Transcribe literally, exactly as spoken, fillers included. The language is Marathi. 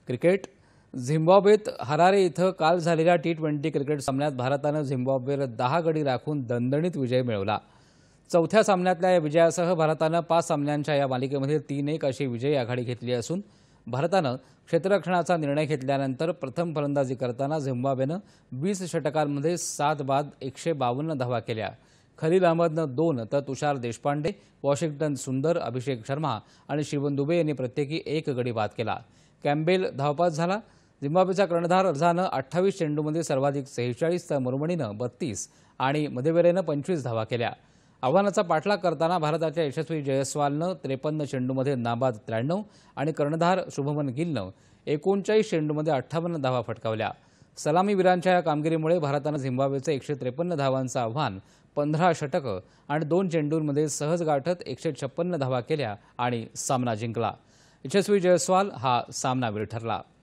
क्रिकेट झिम्बाब्वेत हरारे इथं काल झालेल्या टी ट्वेंटी क्रिकेट सामन्यात भारतानं झिम्बाब्वेवर दहा गडी राखून दणदणीत विजय मिळवला। चौथ्या सामन्यातल्या या विजयासह भारतानं पाच सामन्यांच्या या मालिकेमध्ये तीन एक अशी विजयी आघाडी घेतली असून भारतानं क्षेत्ररक्षणाचा निर्णय घेतल्यानंतर प्रथम फलंदाजी करताना झिम्बाब्वेनं वीस षटकांमध्ये सात बाद एकशे बावन्न धावा केल्या। खलील अहमदनं दोन तर तुषार देशपांडे, वॉशिंग्टन सुंदर, अभिषेक शर्मा आणि शिवन दुबे यांनी प्रत्येकी एक गडी बाद केला। कॅम्बेल धावपास झाला। झिम्बाब्वेचा कर्णधार रझानं अठ्ठावीस चेंडूंमध्ये सर्वाधिक सेहेचाळीस तर मुरमणीनं बत्तीस आणि मदेवेरेनं पंचवीस धावा केल्या। आव्हानाचा पाठलाग करताना भारताच्या यशस्वी जयस्वालनं त्रेपन्न चेंडूंमध्ये नाबाद त्र्याण्णव आणि कर्णधार शुभमन गिलनं एकोणचाळीस चेंडूंमध्ये अठ्ठावन्न धावा फटकावल्या। सलामीवीरांच्या या कामगिरीमुळे भारतानं झिम्बाब्वेचं एकशे त्रेपन्न धावांचं आव्हान पंधरा षटकं आणि दोन चेंडूंमध्ये सहज गाठत एकशे छप्पन्न धावा केल्या आणि सामना जिंकला। यशस्वी जयस्वाल हा सामनावीर ठरला।